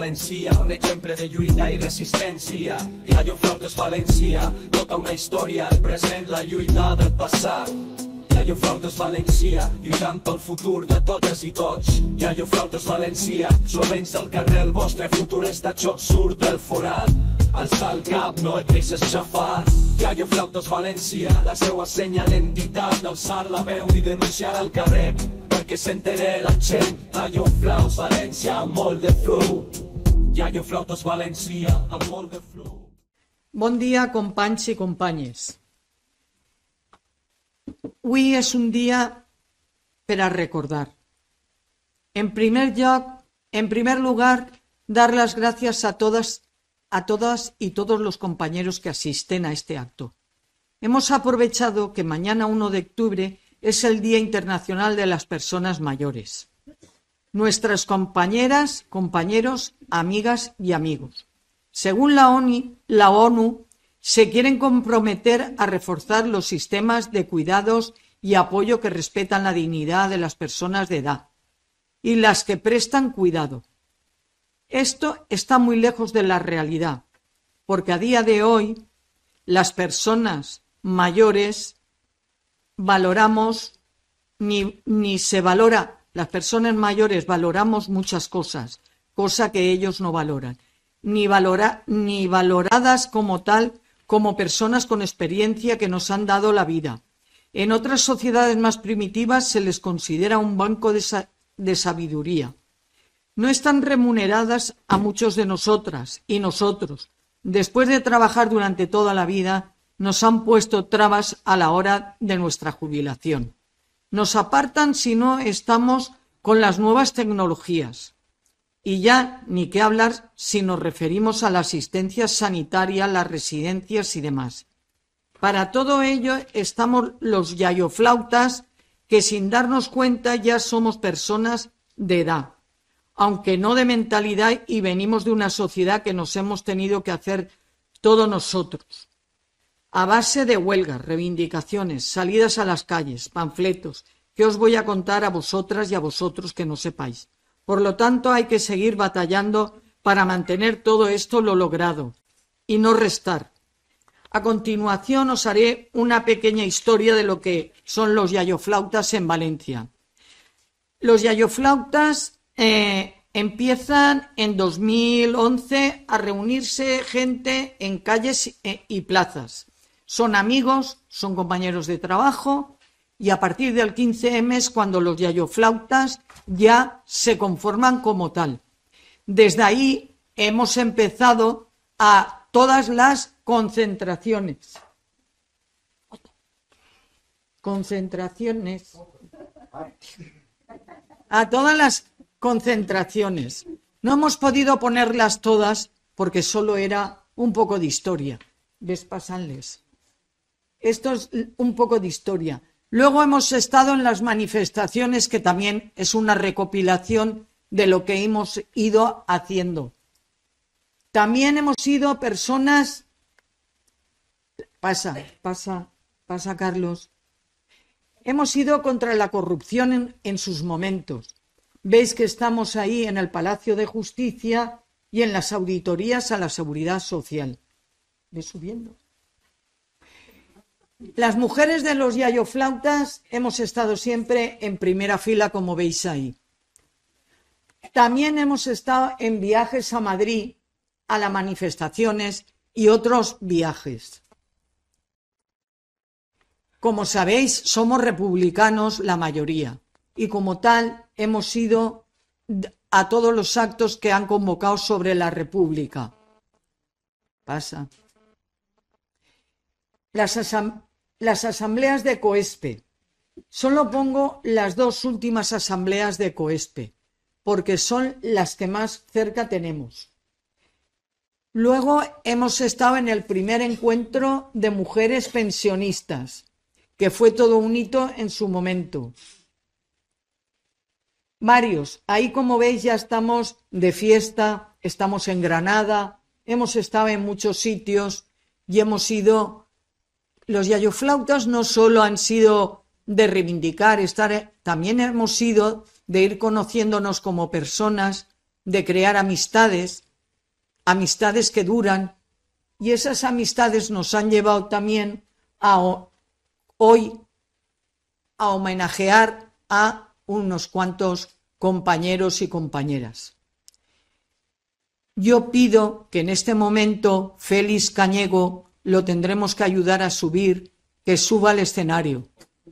València, un exemple de lluita i resistència. Iaioflautes València, tota una història, el present, la lluita del passat. Iaioflautes València, lluitant pel futur de totes i tots. Iaioflautes València, joves del carrer, el vostre futur està xoc, surt del forat. Alça el cap, no et deixes xafar. Iaioflautes València, la seua senya d'entitat, d'alçar la veu i denunciar al carrer, perquè s'entere la gent. Iaioflautes València, amb molt de flow. Iaioflautes València, amb molt de flow. Bon dia, companys i companyes. Avui és un dia per a recordar. En primer lugar, dar las gracias a todas y todos los compañeros que asisten a este acto. Hemos aprovechado que mañana 1 de octubre es el Día Internacional de las Personas Mayores. Nuestras compañeras, compañeros, amigas y amigos. Según la ONU, se quieren comprometer a reforzar los sistemas de cuidados y apoyo que respetan la dignidad de las personas de edad y las que prestan cuidado. Esto está muy lejos de la realidad, porque a día de hoy las personas mayores valoramos, ni se valora, las personas mayores valoramos muchas cosas, cosa que ellos no valoran, ni valoradas como tal, como personas con experiencia que nos han dado la vida. En otras sociedades más primitivas se les considera un banco de sabiduría. No están remuneradas a muchos de nosotras y nosotros. Después de trabajar durante toda la vida, nos han puesto trabas a la hora de nuestra jubilación. Nos apartan si no estamos con las nuevas tecnologías. Y ya ni qué hablar si nos referimos a la asistencia sanitaria, las residencias y demás. Para todo ello estamos los iaioflautas, que sin darnos cuenta ya somos personas de edad, aunque no de mentalidad, y venimos de una sociedad que nos hemos tenido que hacer todos nosotros. A base de huelgas, reivindicaciones, salidas a las calles, panfletos, que os voy a contar a vosotras y a vosotros que no sepáis. Por lo tanto, hay que seguir batallando para mantener todo esto lo logrado y no restar. A continuación os haré una pequeña historia de lo que son los iaioflautas en Valencia. Los iaioflautas empiezan en 2011 a reunirse gente en calles y plazas. Son amigos, son compañeros de trabajo, y a partir del 15M es cuando los iaioflautas ya se conforman como tal. Desde ahí hemos empezado a todas las concentraciones. A todas las concentraciones. No hemos podido ponerlas todas porque solo era un poco de historia. ¿Ves? Pásanles. Esto es un poco de historia. Luego hemos estado en las manifestaciones, que también es una recopilación de lo que hemos ido haciendo. También hemos sido personas... Pasa, Carlos. Hemos ido contra la corrupción en sus momentos. Veis que estamos ahí en el Palacio de Justicia y en las auditorías a la Seguridad Social. ¿Ves subiendo? Las mujeres de los iaioflautas hemos estado siempre en primera fila, como veis ahí. También hemos estado en viajes a Madrid, a las manifestaciones y otros viajes. Como sabéis, somos republicanos la mayoría, y como tal hemos ido a todos los actos que han convocado sobre la República. Pasa. Las asambleas de COESPE. Solo pongo las dos últimas asambleas de COESPE, porque son las que más cerca tenemos. Luego hemos estado en el primer encuentro de mujeres pensionistas, que fue todo un hito en su momento. Varios. Ahí, como veis, ya estamos de fiesta, estamos en Granada, hemos estado en muchos sitios y hemos ido... Los iaioflautas no solo han sido de reivindicar, también hemos sido de ir conociéndonos como personas, de crear amistades, amistades que duran, y esas amistades nos han llevado también hoy a homenajear a unos cuantos compañeros y compañeras. Yo pido que en este momento Félix Cañego lo tendremos que ayudar a subir, que suba al escenario.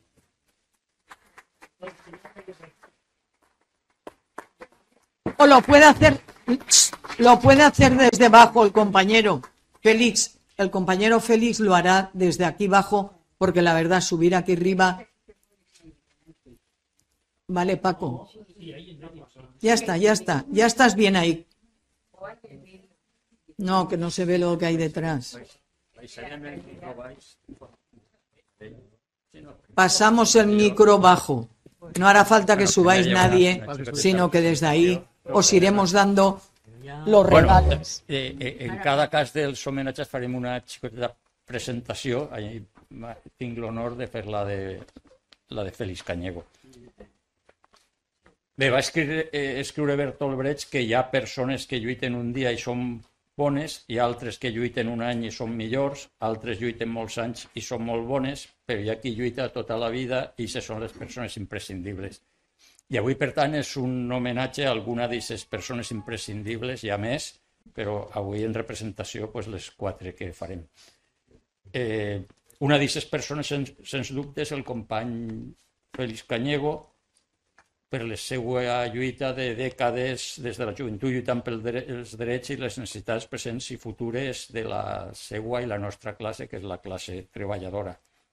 O lo puede hacer desde abajo el compañero Félix. El compañero Félix lo hará desde aquí abajo, porque la verdad subir aquí arriba. Vale, Paco. Ya está, ya estás bien ahí. No, que no se ve lo que hay detrás. Pasamos el micro bajo. No hará falta que subáis nadie, sino que desde ahí os iremos dando los regalos. En cada cas dels homenatges farem una xicoteta presentació. Tinc l'honor de fer la de Félix Cañego. Bé, va escriure Bertolt Brecht que hi ha persones que lluiten un dia i són bones, i altres que lluiten un any i són millors, altres lluiten molts anys i són molt bones, però hi ha qui lluita tota la vida i aquestes són les persones imprescindibles. I avui, per tant, és un homenatge a alguna d'aquestes persones imprescindibles, hi ha més, però avui en representació les 4 que farem. Una d'aquestes persones, sens dubte, és el company Félix Cañego, per la seva lluita de dècades des de la joventut lluitant pels drets i les necessitats presents i futures de la seva i la nostra classe, que és la classe treballadora.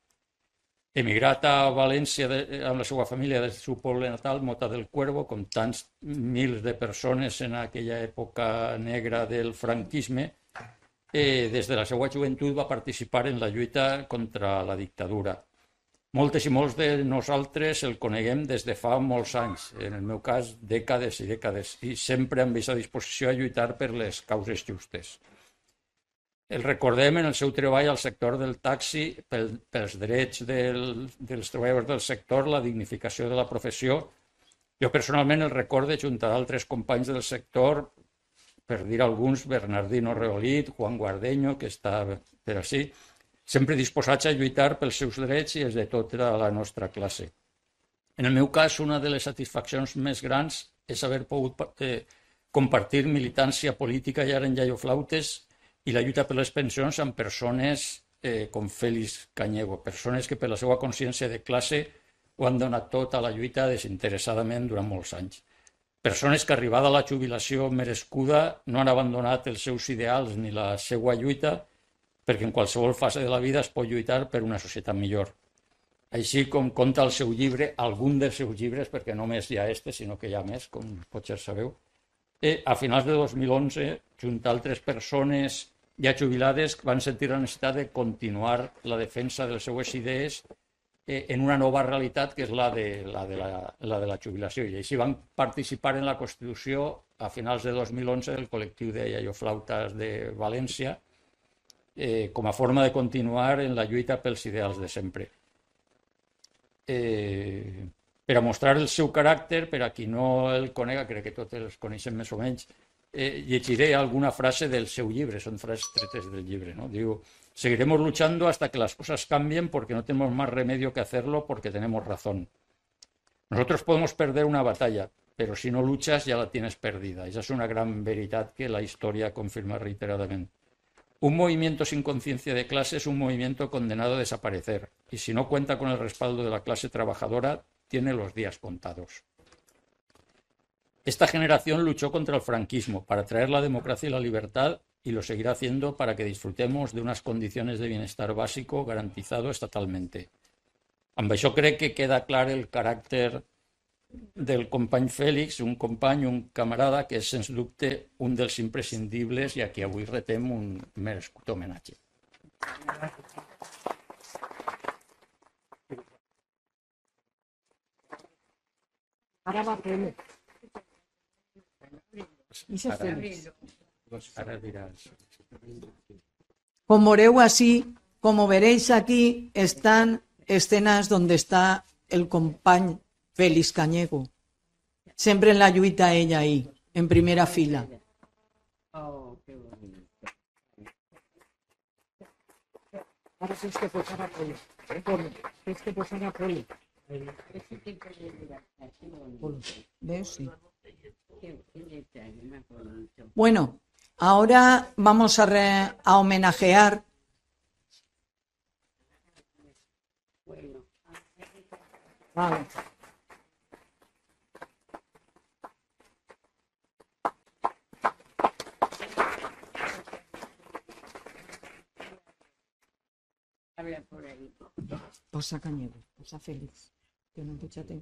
Emigrat a València amb la seva família des del seu poble natal, Mota del Cuervo, com tants mils de persones en aquella època negra del franquisme, des de la seva joventut va participar en la lluita contra la dictadura. Moltes i molts de nosaltres el coneguem des de fa molts anys, en el meu cas dècades i dècades, i sempre amb aquesta disposició a lluitar per les causes justes. El recordem en el seu treball al sector del taxi, pels drets dels treballadors del sector, la dignificació de la professió. Jo personalment el recorde junt a altres companys del sector, per dir alguns, Bernardino Reolit, Juan Guardeño, que està per ací, sempre disposats a lluitar pels seus drets i els de tota la nostra classe. En el meu cas, una de les satisfaccions més grans és haver pogut compartir militància política i ara en iaioflautes i la lluita per les pensions amb persones com Félix Cañego, persones que per la seva consciència de classe ho han donat tot a la lluita desinteressadament durant molts anys. Persones que, arribada a la jubilació merescuda, no han abandonat els seus ideals ni la seva lluita, perquè en qualsevol fase de la vida es pot lluitar per una societat millor. Així com conta el seu llibre, algun dels seus llibres, perquè només hi ha sinó que hi ha més, com potser sabeu, a finals de 2011, junt a altres persones ja jubilades, van sentir la necessitat de continuar la defensa de les seues idees en una nova realitat, que és la de la jubilació. I així van participar en la constitució a finals de 2011 del col·lectiu de iaioflautes de València, com a forma de continuar en la lluita pels ideals de sempre. Per a mostrar el seu caràcter, per a qui no el conega, crec que tots els coneixem més o menys, llegiré alguna frase del seu llibre, són frases tretes del llibre. Diu: seguiremos luchando hasta que las cosas cambien porque no tenemos más remedio que hacerlo porque tenemos razón. Nosotros podemos perder una batalla, pero si no luchas ya la tienes perdida. Esa es una gran veritat que la historia confirma reiteradamente. Un movimiento sin conciencia de clase es un movimiento condenado a desaparecer, y si no cuenta con el respaldo de la clase trabajadora, tiene los días contados. Esta generación luchó contra el franquismo para traer la democracia y la libertad, y lo seguirá haciendo para que disfrutemos de unas condiciones de bienestar básico garantizado estatalmente. Amb això crec que queda clar el caràcter del company Félix, un company, un camarada que és, sens dubte, un dels imprescindibles i a qui avui retem un merescut homenatge. Ara va Félix. Ara diràs. Como veréis aquí, están escenas donde está el company Félix Cañego. Sempre en la lluita ella ahí. en primera fila. Oh, qué bonito. Ahora tienes que posar a Polo. Tienes que posar a Polo. Ese tipo de libertad, qué bonito. Polo. ¿Ves? Sí. Qué detalle más bonito. Bueno, ahora vamos a homenajear. Bueno, Vale. habla por ahí. Posa Cañego, posa Félix. Que no escúchate.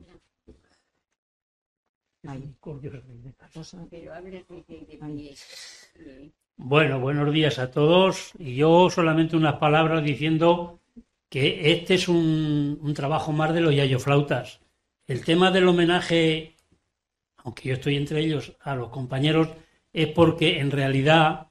Ahí. Posa. Pero habla de Ahí. pie. Bueno, buenos días a todos. Y yo solamente unas palabras diciendo que este es un trabajo más de los yayoflautas. El tema del homenaje, aunque yo estoy entre ellos, a los compañeros, es porque en realidad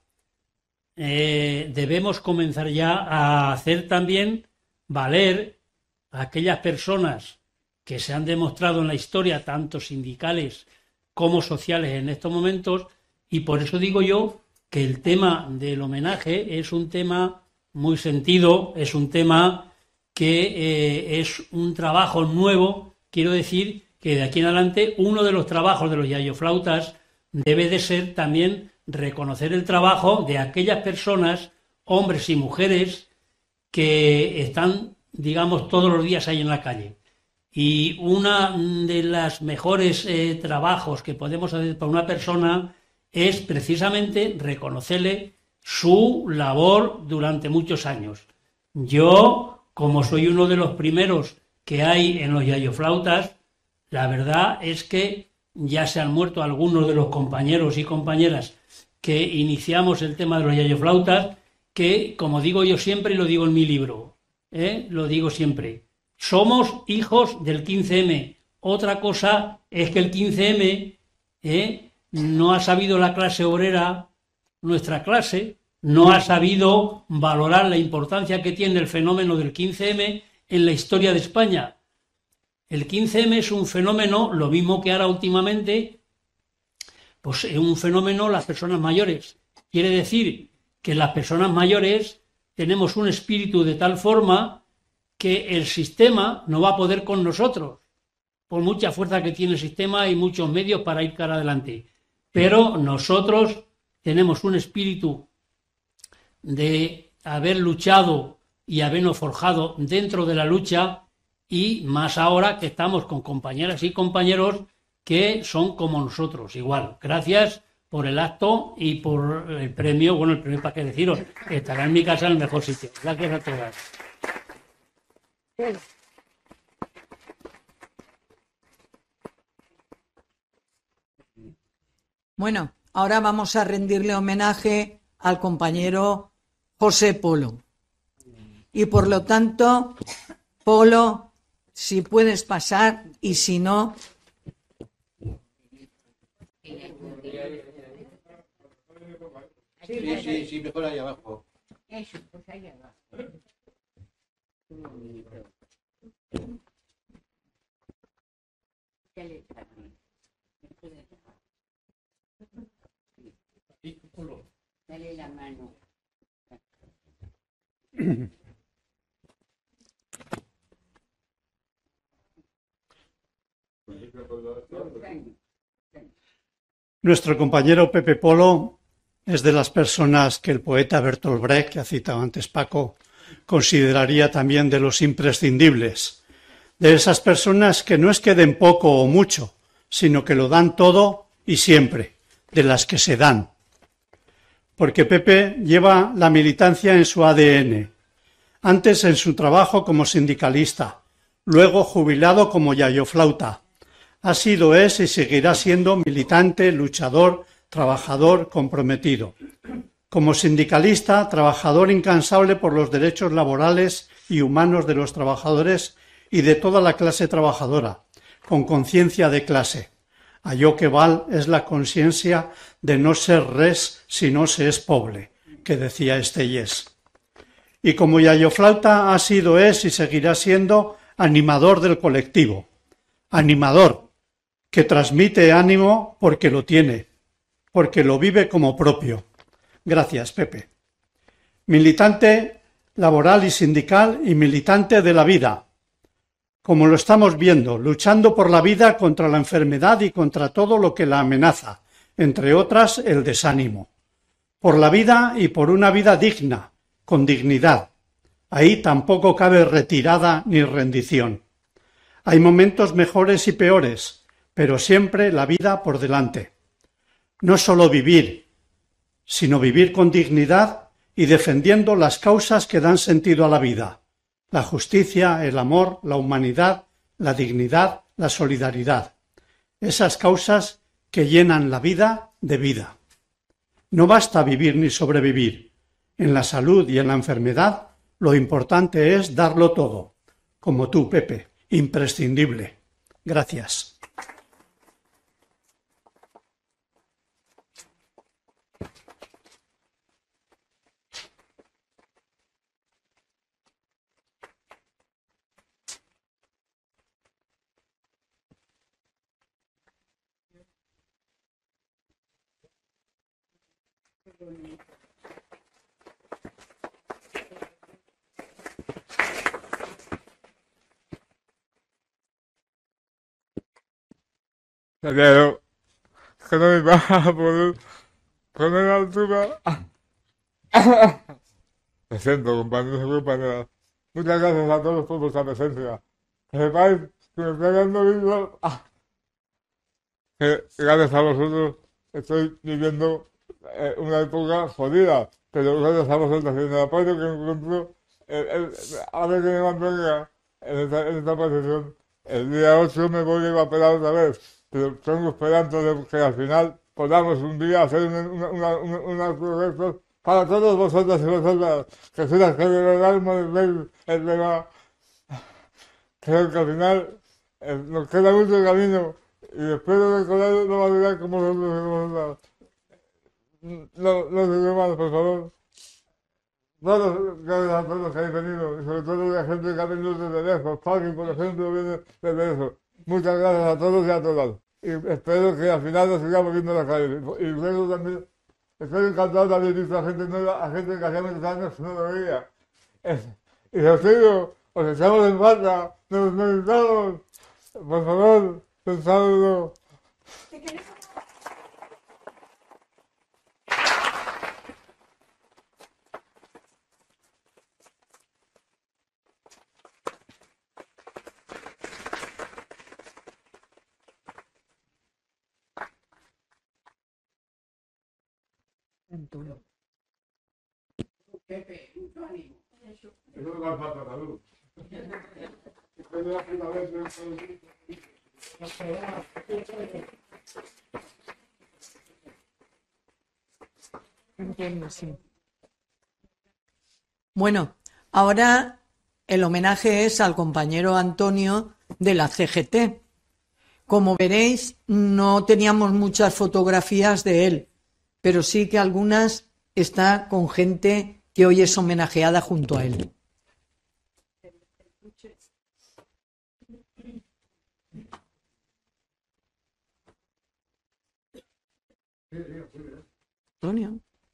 debemos comenzar ya a hacer también valer a aquellas personas que se han demostrado en la historia, tanto sindicales como sociales en estos momentos, y por eso digo yo que el tema del homenaje es un tema muy sentido, es un tema que es un trabajo nuevo. Quiero decir que de aquí en adelante uno de los trabajos de los yayoflautas debe de ser también reconocer el trabajo de aquellas personas, hombres y mujeres, que están, digamos, todos los días ahí en la calle. Y una de las mejores trabajos que podemos hacer para una persona es precisamente reconocerle su labor durante muchos años. Yo, como soy uno de los primeros que hay en los yayoflautas, la verdad es que ya se han muerto algunos de los compañeros y compañeras que iniciamos el tema de los yayoflautas, que, como digo yo siempre y lo digo en mi libro, lo digo siempre, somos hijos del 15M. Otra cosa es que el 15M no ha sabido la clase obrera, nuestra clase, no ha sabido valorar la importancia que tiene el fenómeno del 15M en la historia de España. El 15M es un fenómeno, lo mismo que ahora últimamente, pues es un fenómeno las personas mayores. Quiere decir que las personas mayores tenemos un espíritu de tal forma que el sistema no va a poder con nosotros, por mucha fuerza que tiene el sistema y muchos medios para ir cara adelante. Pero nosotros tenemos un espíritu de haber luchado y habernos forjado dentro de la lucha, y más ahora que estamos con compañeras y compañeros que son como nosotros, igual. Gracias por el acto y por el premio. Bueno, el premio, para qué deciros, estará en mi casa en el mejor sitio. Gracias a todas. Bueno, ahora vamos a rendirle homenaje al compañero José Polo. Y por lo tanto, Polo, si puedes pasar, y si no... Sí, mejor ahí abajo. Eso, pues ahí abajo. Qué bonito. Dale, dale la mano. Nuestro compañero Pepe Polo es de las personas que el poeta Bertolt Brecht, que ha citado antes Paco, consideraría también de los imprescindibles. De esas personas que no es que den poco o mucho, sino que lo dan todo y siempre, de las que se dan. Porque Pepe lleva la militancia en su ADN, antes en su trabajo como sindicalista, luego jubilado como yayoflauta. Ha sido, es y seguirá siendo militante, luchador, trabajador, comprometido. Como sindicalista, trabajador incansable por los derechos laborales y humanos de los trabajadores y de toda la clase trabajadora, con conciencia de clase. Allò que val es la conciencia de no ser res si no se es pobre, que decía Estellés. Y como yayoflauta ha sido, es y seguirá siendo animador del colectivo. Animador, que transmite ánimo porque lo tiene, porque lo vive como propio. Gracias, Pepe. Militante laboral y sindical y militante de la vida. Como lo estamos viendo, luchando por la vida contra la enfermedad y contra todo lo que la amenaza, entre otras el desánimo. Por la vida y por una vida digna, con dignidad. Ahí tampoco cabe retirada ni rendición. Hay momentos mejores y peores, pero siempre la vida por delante. No solo vivir, sino vivir con dignidad y defendiendo las causas que dan sentido a la vida: la justicia, el amor, la humanidad, la dignidad, la solidaridad. Esas causas que llenan la vida de vida. No basta vivir ni sobrevivir. En la salud y en la enfermedad lo importante es darlo todo. Como tú, Pepe, imprescindible. Gracias. Pero que no me vas a poder poner a la altura. Me siento, compañeros y compañeras. Muchas gracias a todos por vuestra presencia. Que sepáis que me estoy dando vivo. Que gracias a vosotros estoy viviendo una época jodida, pero gracias a vosotros y en el apoyo que encuentro, a ver que me mantenga en esta posición. El día 8 me voy a operar otra vez, pero tengo esperanza de que al final podamos un día hacer unas cosas para todos vosotros y vosotras, que sois las que de verdad me el tema. Creo que al final nos queda mucho camino y espero recordar no va a durar como vosotros y vosotras. No se más, por favor. Gracias a todos que habéis venido, y sobre todo a la gente que ha venido desde lejos. Paqui, por ejemplo, viene desde eso. Muchas gracias a todos y a todas. Y espero que al final nos sigamos viendo en la calle. Y luego también estoy encantado de haber visto a gente nueva, a gente que hacía muchos años que no lo veía. Y os digo, os echamos en falta, nos necesitamos. Por favor, un saludo. Pepe, mucho ánimo. Eso no me falta salud. Bueno, ahora el homenaje es al compañero Antonio de la CGT. Como veréis, no teníamos muchas fotografías de él, pero sí que algunas está con gente que hoy es homenajeada junto a él. Antonio.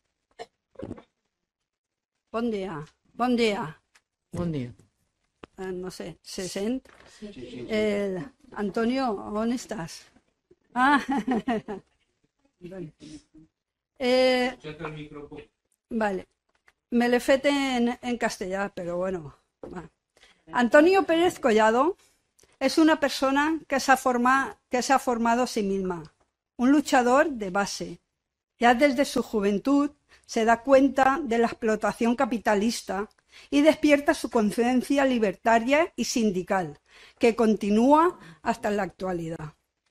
Bon dia, bon dia. Bon dia. No sé, ¿se sent? Antonio, on estàs? Ah, vale. Me l'he fet en castellà, pero bueno. Va. Antonio Pérez Collado es una persona que se ha formado a sí misma, un luchador de base. Ya desde su juventud se da cuenta de la explotación capitalista y despierta su conciencia libertaria y sindical, que continúa hasta la actualidad.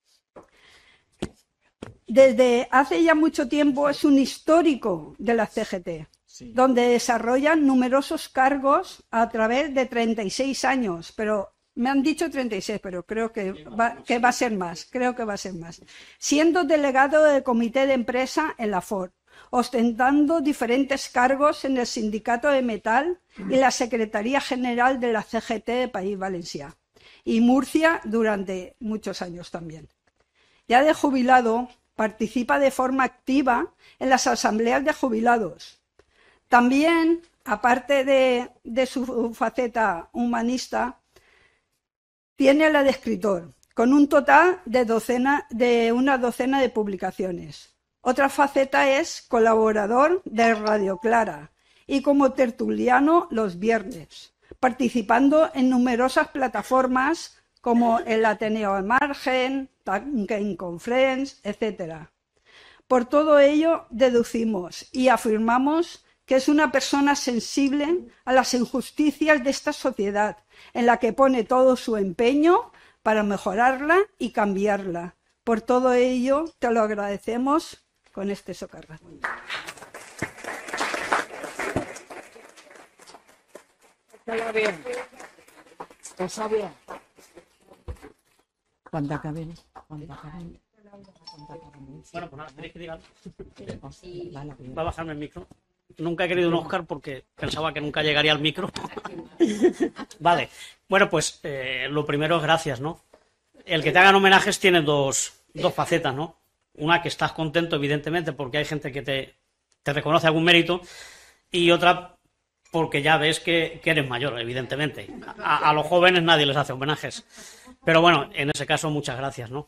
Desde hace ya mucho tiempo es un histórico de la CGT, donde desarrolla numerosos cargos a través de 36 años, pero me han dicho 36, pero creo que va a ser más, siendo delegado del comité de empresa en la Ford, ostentando diferentes cargos en el Sindicato de Metal y la Secretaría General de la CGT de País Valencià y Murcia durante muchos años también. Ya de jubilado, Participa de forma activa en las asambleas de jubilados. También, aparte de su faceta humanista, tiene la de escritor, con un total de una docena de publicaciones. Otra faceta es colaborador de Radio Clara y como tertuliano los viernes, participando en numerosas plataformas como el Ateneo al Margen, Talking con Friends, etc. Por todo ello, deducimos y afirmamos que es una persona sensible a las injusticias de esta sociedad, en la que pone todo su empeño para mejorarla y cambiarla. Por todo ello, te lo agradecemos con este socarrat. bien. Está bien. Cuando acaben. Bueno, pues nada, ¿queréis que diga? Va a bajarme el micro. Nunca he querido un Oscar porque pensaba que nunca llegaría al micro. Vale. Bueno, pues lo primero es gracias, ¿no? El que te hagan homenajes tiene dos facetas, ¿no? Una, que estás contento, evidentemente, porque hay gente que te reconoce algún mérito, y otra, porque ya ves que eres mayor, evidentemente. A los jóvenes nadie les hace homenajes. Pero bueno, en ese caso, muchas gracias, ¿no?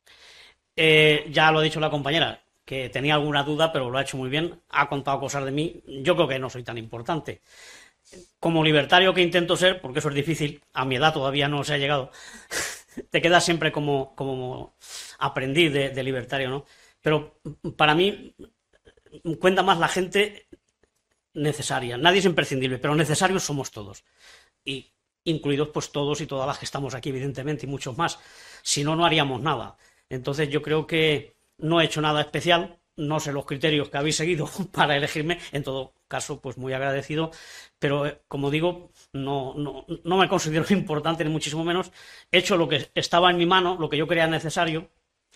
Ya lo ha dicho la compañera, que tenía alguna duda, pero lo ha hecho muy bien. Ha contado cosas de mí. Yo creo que no soy tan importante. Como libertario que intento ser, porque eso es difícil, a mi edad todavía no se ha llegado, te quedas siempre como aprendiz de libertario, ¿no? Pero para mí cuenta más la gente necesaria. Nadie es imprescindible, pero necesarios somos todos. Y incluidos pues todos y todas las que estamos aquí, evidentemente, y muchos más. Si no, no haríamos nada. Entonces yo creo que no he hecho nada especial. No sé los criterios que habéis seguido para elegirme. En todo caso, pues muy agradecido. Pero, como digo, no me considero importante, ni muchísimo menos. He hecho lo que estaba en mi mano, lo que yo creía necesario,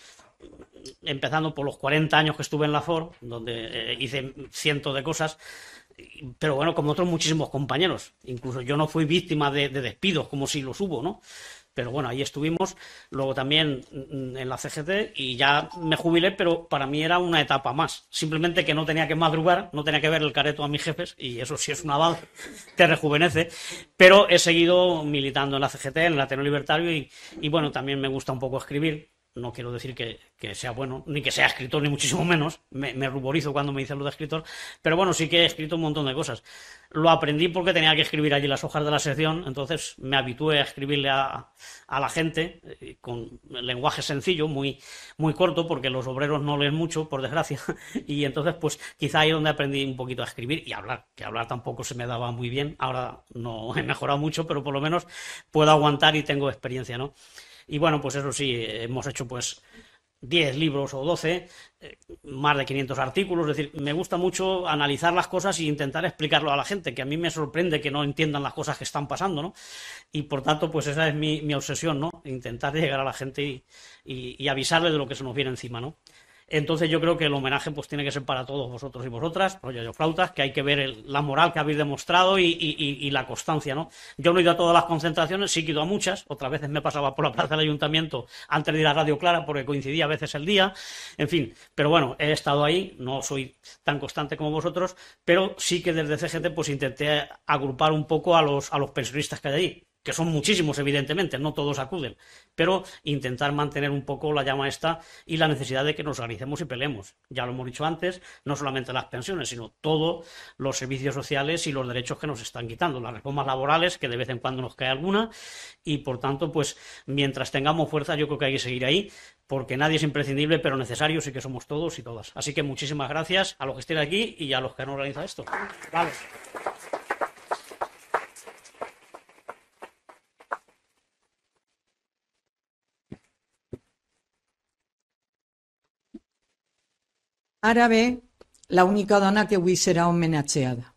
empezando por los 40 años que estuve en la FOR, donde hice cientos de cosas. Pero bueno, como otros muchísimos compañeros. Incluso yo no fui víctima de despidos, como si los hubo, ¿no? Pero bueno, ahí estuvimos, luego también en la CGT, y ya me jubilé, pero para mí era una etapa más. Simplemente que no tenía que madrugar, no tenía que ver el careto a mis jefes, y eso sí es un avance, te rejuvenece. Pero he seguido militando en la CGT, en el Ateneo Libertario, y bueno, también me gusta un poco escribir. No quiero decir que sea bueno, ni que sea escritor, ni muchísimo menos. Me ruborizo cuando me dicen lo de escritor. Pero bueno, sí que he escrito un montón de cosas. Lo aprendí porque tenía que escribir allí las hojas de la sección, entonces me habitué a escribirle a la gente con lenguaje sencillo, muy, muy corto, porque los obreros no leen mucho, por desgracia. Y entonces, pues quizá ahí es donde aprendí un poquito a escribir y a hablar, que hablar tampoco se me daba muy bien. Ahora no he mejorado mucho, pero por lo menos puedo aguantar y tengo experiencia, ¿no? Y bueno, pues eso sí, hemos hecho pues 10 libros o 12, más de 500 artículos. Es decir, me gusta mucho analizar las cosas e intentar explicarlo a la gente, que a mí me sorprende que no entiendan las cosas que están pasando, ¿no? Y por tanto, pues esa es mi obsesión, ¿no? Intentar llegar a la gente y avisarle de lo que se nos viene encima, ¿no? Entonces yo creo que el homenaje pues tiene que ser para todos vosotros y vosotras, rollo yo flautas, que hay que ver la moral que habéis demostrado y la constancia, ¿no? Yo no he ido a todas las concentraciones, sí que he ido a muchas. Otras veces me pasaba por la plaza del ayuntamiento antes de ir a Radio Clara porque coincidía a veces el día, en fin. Pero bueno, he estado ahí, no soy tan constante como vosotros, pero sí que desde CGT pues intenté agrupar un poco a los pensionistas que hay allí, que son muchísimos, evidentemente, no todos acuden, pero intentar mantener un poco la llama esta y la necesidad de que nos organicemos y peleemos. Ya lo hemos dicho antes, no solamente las pensiones, sino todos los servicios sociales y los derechos que nos están quitando, las reformas laborales, que de vez en cuando nos cae alguna, y por tanto, pues mientras tengamos fuerza, yo creo que hay que seguir ahí, porque nadie es imprescindible, pero necesarios sí que somos todos y todas. Así que muchísimas gracias a los que estén aquí y a los que han organizado esto. Vale. Ara ve l'única dona que avui serà homenatjada.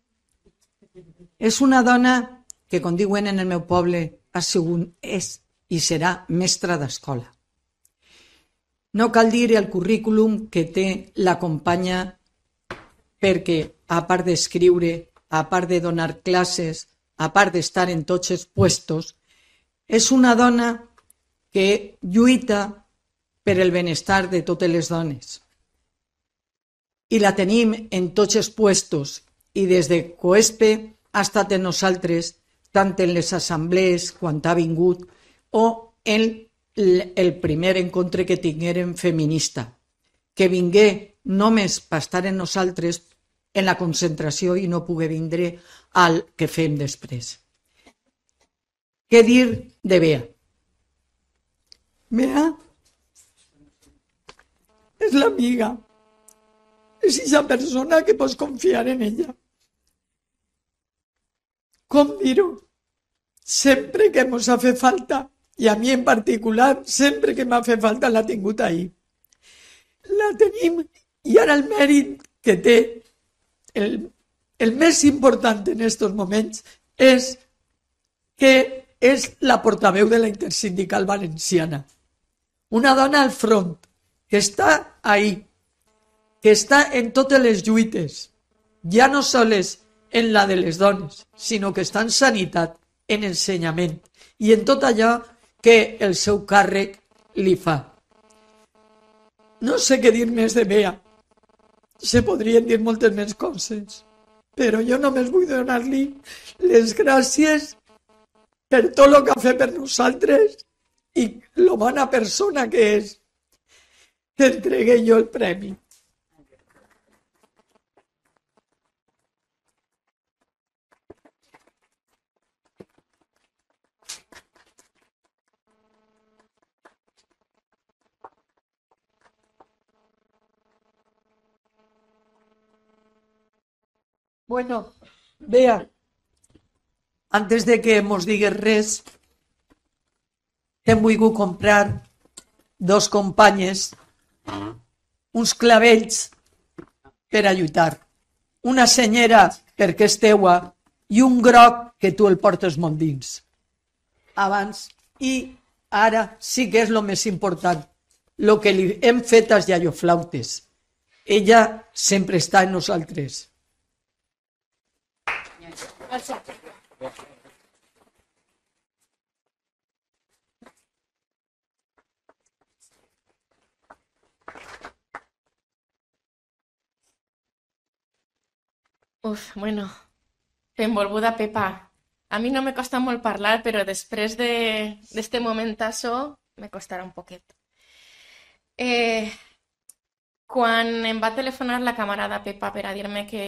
És una dona que, com diuen en el meu poble, és i serà mestra d'escola. No cal dir el currículum que té la companya, perquè, a part d'escriure, a part de donar classes, a part d'estar en tots els puestos, és una dona que lluita per el benestar de totes les dones. I la tenim en tots els puestos i des de Coespe ha estat en nosaltres tant en les assemblees quan ha vingut o en el primer encontre que tinguérem feminista, que vingué només per estar en nosaltres en la concentració i no pogué vindre al que fem després. Què dir de Bea? Bea és l'amiga, és esa persona que pots confiar en ella. Com dir-ho? Sempre que ens ha fet falta, i a mi en particular, sempre que m'ha fet falta l'ha tingut ahí. La tenim, i ara el mèrit que té, el més important en aquests moments, és que és la portaveu de la Intersindical Valenciana. Una dona al front, que està ahí, que està en totes les lluites, ja no sols en la de les dones, sinó que està en sanitat, en ensenyament i en tot allò que el seu càrrec li fa. No sé què dir més de Bea. Se podrien dir moltes més coses, però jo només vull donar-li les gràcies per tot el que ha fet per nosaltres i la bona persona que és, que entregué jo el premi. Bueno, Bea, antes de que mos digues res, hem volgut comprar dos companyes uns clavells per a lluitar. Una senyera perquè és teua i un groc que tu el portes molt dins. Abans i ara sí que és el més important. El que li hem fet als iaioflautes. Ella sempre està en nosaltres. Bueno, benvolguda Pepa. A mi no me costa molt parlar, però després d'este momentazo me costarà un poquet. Quan em va telefonar la camarada Pepa per a dir-me que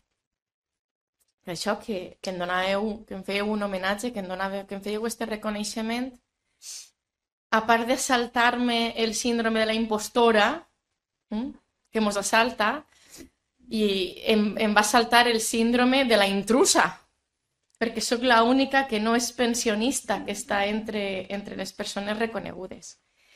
això, que em donàveu, que em fèieu un homenatge, que em fèieu este reconeixement, a part de saltar-me el síndrome de la impostora, que mos assalta, i em va saltar el síndrome de la intrusa, perquè sóc l'única que no és pensionista que està entre les persones reconegudes.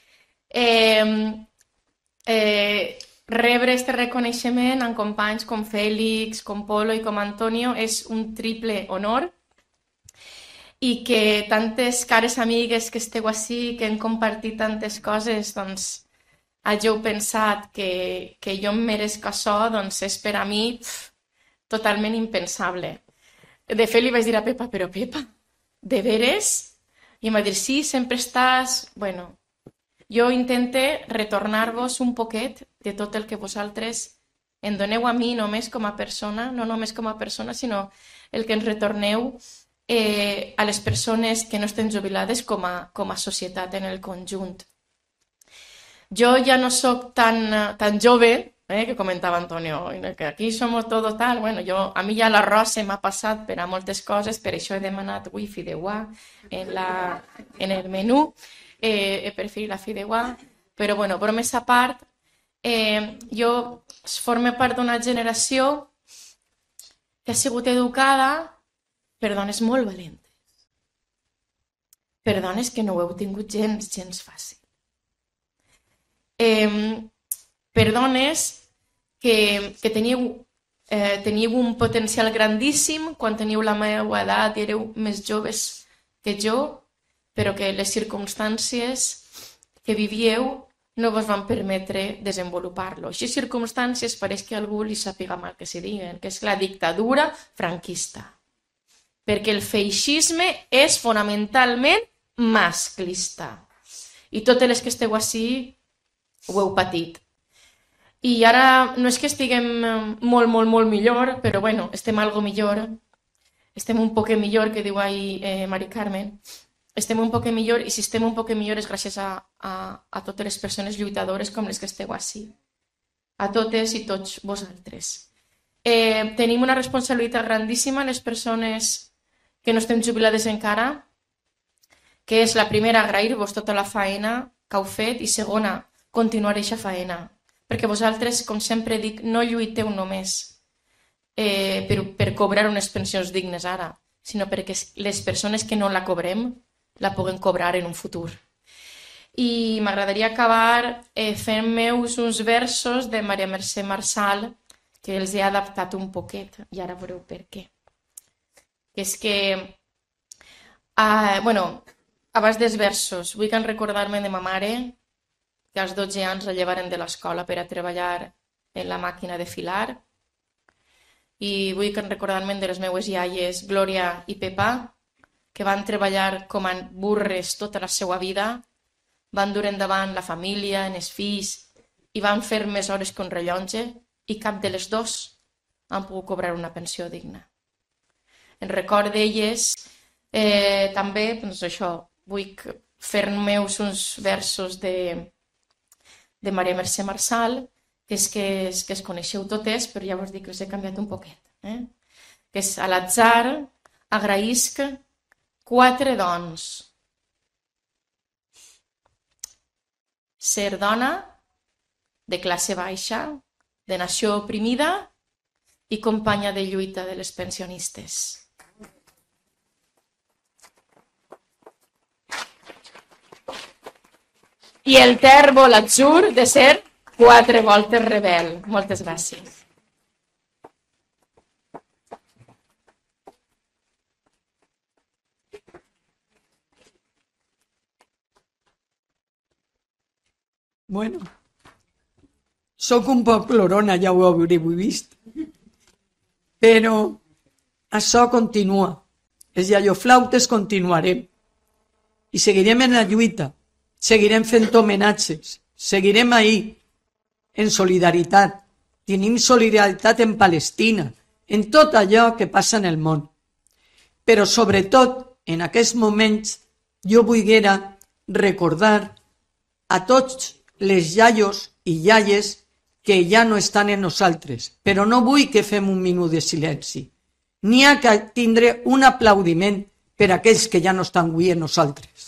Rebre este reconeixement amb companys com Fèlix, com Polo i com Antonio és un triple honor i que tantes cares amigues que esteu ací, que hem compartit tantes coses, doncs hàgiu pensat que jo em meresc això, doncs és per a mi totalment impensable. De fet, li vaig dir a Pepa, però Pepa, de veres? I em va dir, sí, sempre estàs... Bueno, jo intente retornar-vos un poquet de tot el que vosaltres em doneu a mi només com a persona, no només com a persona, sinó el que ens retorneu a les persones que no estem jubilades com a societat en el conjunt. Jo ja no sóc tan jove, que comentava Antonio, que aquí somos todo tal. Bueno, a mi ja l'arròs se m'ha passat per a moltes coses, per això he demanat wifi de WA en el menú, he preferit la fideuà, però bueno, bromes a part, jo formo part d'una generació que ha sigut educada per dones molt valentes, per dones que no ho heu tingut gens fàcil. Per dones que teniu un potencial grandíssim quan teniu la meva edat i éreu més joves que jo, però que les circumstàncies que vivíeu no vos van permetre desenvolupar-lo. Així circumstàncies pareix que a algú li sàpiga mal que se diguen, que és la dictadura franquista. Perquè el feixisme és fonamentalment masclista. I totes les que esteu ací ho heu patit. I ara no és que estiguem molt, molt, molt millor, però bueno, estem algo millor. Estem un poc millor, que diu ahí Mari Carmen. Estem un poc millor, i si estem un poc millor és gràcies a totes les persones lluitadores com les que esteu així. A totes i tots vosaltres. Tenim una responsabilitat grandíssima les persones que no estem jubilades encara, que és la primera, agrair-vos tota la feina que heu fet, i segona, continuar aquesta feina. Perquè vosaltres, com sempre dic, no lluiteu només per cobrar unes pensions dignes ara, sinó perquè les persones que no la cobrem la puguem cobrar en un futur. I m'agradaria acabar fent meus uns versos de Maria Mercè Marçal, que els he adaptat un poquet, i ara veureu per què. És que, abans dels versos, vull recordar-me de ma mare, que als 12 anys la llevaren de l'escola per a treballar en la màquina de filar, i vull recordar-me de les meues iaies Glòria i Pepa, que van treballar com a burres tota la seva vida, van dur endavant la família, els fills, i van fer més hores que un rellotge, i cap de les dos han pogut cobrar una pensió digna. En record d'elles, també, doncs això, vull fer meus uns versos de Maria Mercè Marçal, que es coneixeu totes, però ja vos dic que us he canviat un poquet. Que és: a l'atzar agraïsc 4 dons. Ser dona, de classe baixa, de nació oprimida i companya de lluita de les pensionistes. I el tèrbol atzur de ser 4 voltes rebel. Moltes gràcies. Bueno, sóc un poc plorona, ja ho haureu vist, però això continua. Els iaioflautes continuarem i seguirem en la lluita, seguirem fent homenatges, seguirem ahí, en solidaritat. Tenim solidaritat en Palestina, en tot allò que passa en el món. Però sobretot, en aquests moments, jo volguera recordar a tots les iaios i iaies que ja no estan en nosaltres, però no vull que fem un minut de silenci. N'hi ha que tindre un aplaudiment per a aquells que ja no estan avui en nosaltres.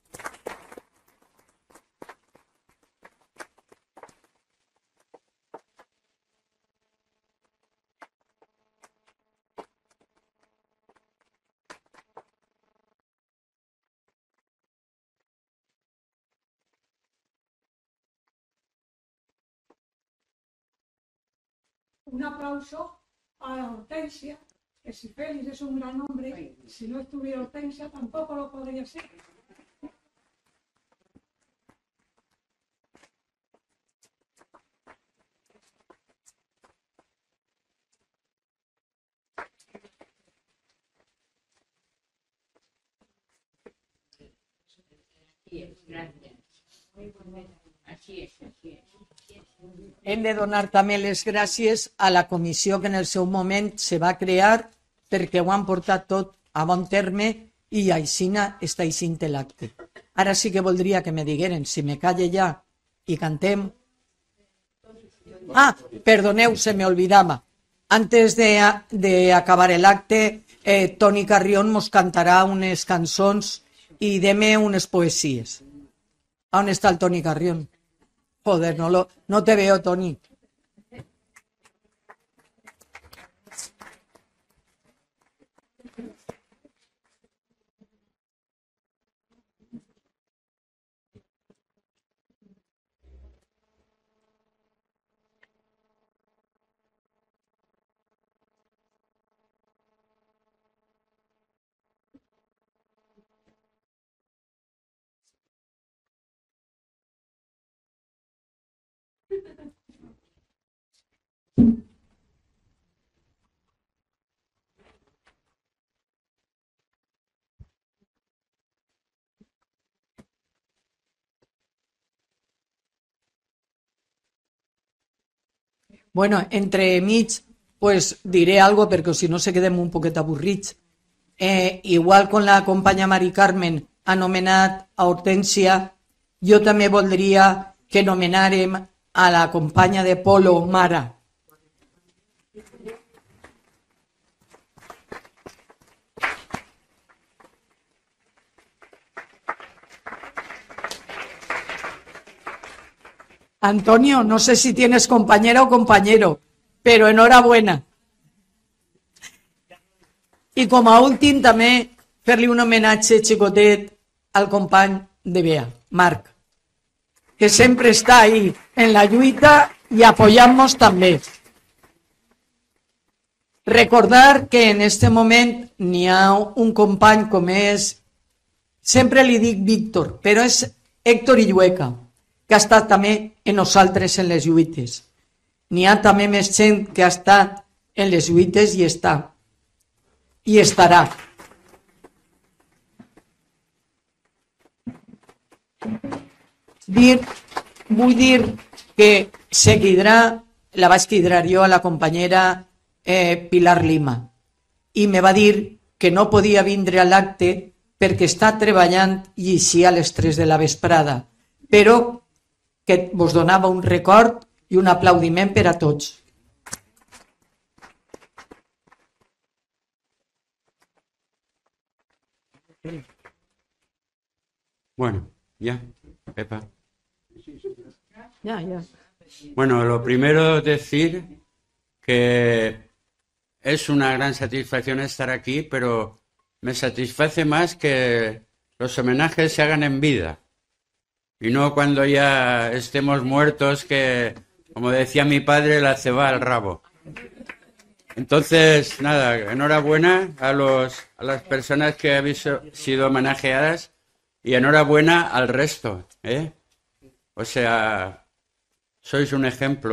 Un aplauso a Hortensia, que si Félix es un gran hombre, si no estuviera Hortensia tampoco lo podría ser. Hem de donar també les gràcies a la comissió que en el seu moment se va crear perquè ho han portat tot a bon terme i aixina està eixint l'acte. Ara sí que voldria que me digueren si me calle ja i cantem. Ah, perdoneu, se me olvidava. Antes de acabar el acte, Toni Carrión mos cantarà unes cançons i deme unes poesies. On està el Toni Carrión? Joder, no te veo, Toni. Bueno, entre mig, pues diré algo porque si no se quedem un poquet avorrits. Igual con la companya Mari Carmen ha nomenat a Hortènsia, jo també voldria que nomenàrem a la companya de polo, Mara. Antonio, no sé si tienes compañera o compañero, pero enhorabuena. I com a últim també fer-li un homenatge xicotet al company de Bea, Marc, que sempre està ahí en la lluita i apoyant-nos també. Recordar que en este moment n'hi ha un company com és, sempre li dic Víctor, però és Héctor Illueca, que ha estat també en nosaltres en les lluites. N'hi ha també més gent que ha estat en les lluites i està. I estarà. Vull dir que seguirà, la vaig cridar jo a la companyera Pilar Lima i me va dir que no podia vindre a l'acte perquè està treballant i així a les 3 de la vesprada, però que vos donava un record i un aplaudiment per a tots. Bueno, ya, Pepa. Ya. Bueno, lo primero decir que es una gran satisfacción estar aquí, pero me satisface más que los homenajes se hagan en vida y no cuando ya estemos muertos, que, como decía mi padre, la ceba al rabo. Entonces, nada, enhorabuena a las personas que habéis sido homenajeadas y enhorabuena al resto, ¿eh? O sea, sois un ejemplo.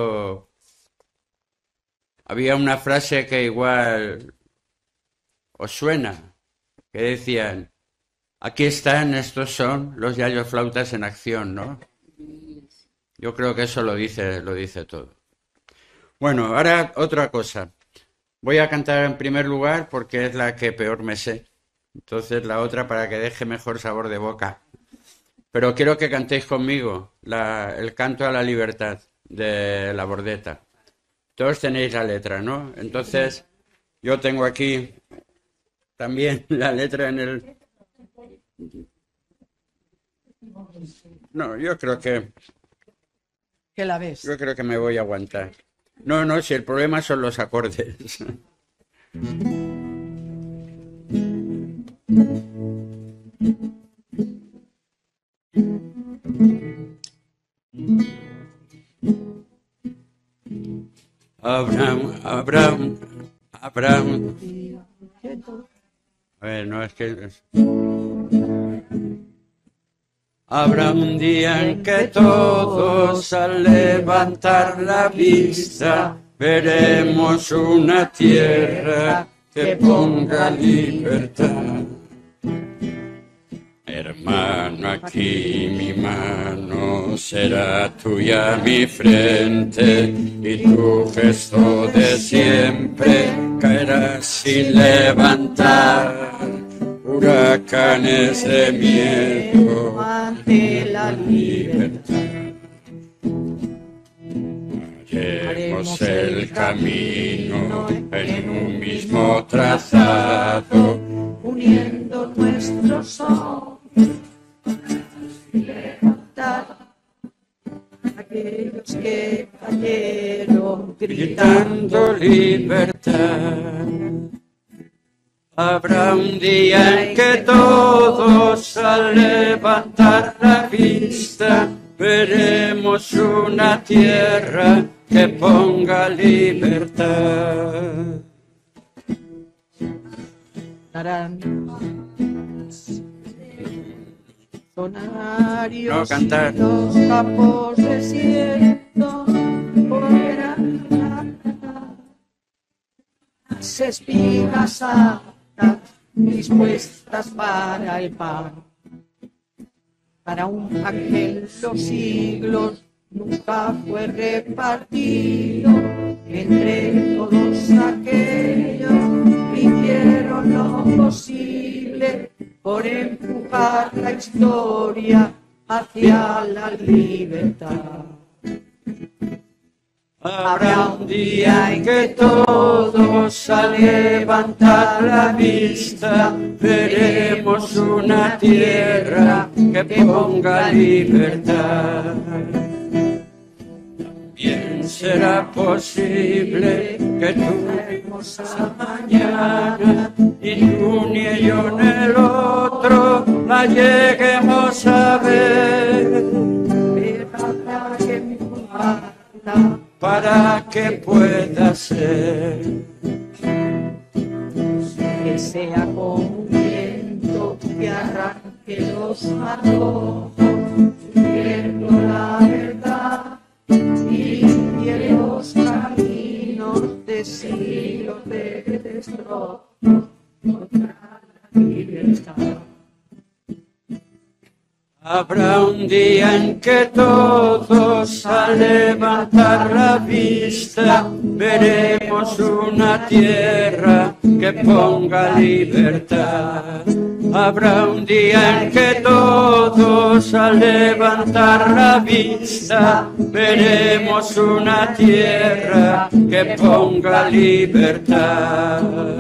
Había una frase que igual os suena, que decían: aquí están, estos son los yayos flautas en acción, ¿no? Yo creo que eso lo dice todo. Bueno, ahora otra cosa. Voy a cantar en primer lugar porque es la que peor me sé. Entonces la otra para que deje mejor sabor de boca. Pero quiero que cantéis conmigo el canto a la libertad de La Bordeta. Todos tenéis la letra, ¿no? Entonces yo tengo aquí también la letra en el... No, yo creo que... ¿Qué la ves? Yo creo que me voy a aguantar. No, si el problema son los acordes. Abraham. Bueno, es que... Habrá un día en que todos al levantar la vista veremos una tierra que ponga libertad. Hermano, aquí mi mano será tuya mi frente y tu gesto de siempre caerá sin levantar huracanes de miedo ante la libertad. Haremos el camino en un mismo trazado, uniendo nuestros ojos y levantar aquellos que cayeron gritando libertad. Habrá un día en que todos al levantar la vista veremos una tierra que ponga libertad. Sonarios no cantar. Y los campos desiertos volverán las espigas altas dispuestas para el pan. Para un ángel los siglos nunca fue repartido entre todos aquellos que hicieron lo posible por empujar la historia hacia la libertad. Habrá un día en que todos al levantar la vista veremos una tierra que ponga libertad. Bien será posible que tuviéramos mañana y tú ni yo ni el otro la lleguemos a ver. Para que pueda ser que sea como un viento que arranque los arrojos, viendo la verdad y los caminos de siglos de destrozos contra la libertad. Habrá un día en que todos al levantar la vista veremos una tierra que ponga libertad. Habrá un día en que todos al levantar la vista veremos una tierra que ponga libertad.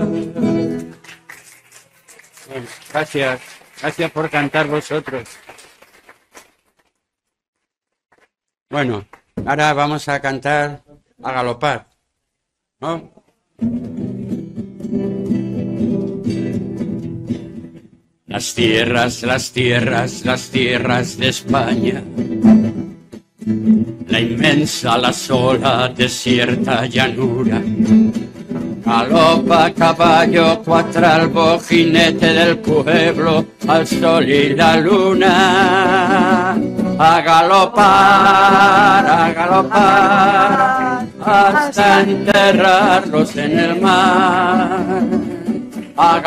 Gracias, gracias por cantar vosotros. Bueno, ahora vamos a cantar a galopar, ¿no? Las tierras, las tierras, las tierras de España, la inmensa, la sola, desierta llanura. Galopa caballo, cuatralbo, jinete del pueblo, al sol y la luna. A galopar, hasta enterrarlos en el mar. A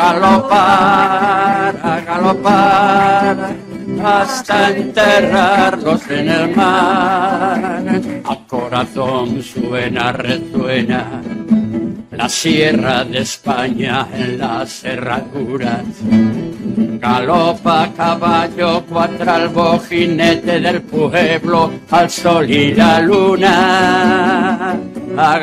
galopar, hasta enterrarlos en el mar. Al corazón suena, resuena la sierra de España en las herraduras. Galopa caballo, cuatralbo, jinete del pueblo, al sol y la luna. A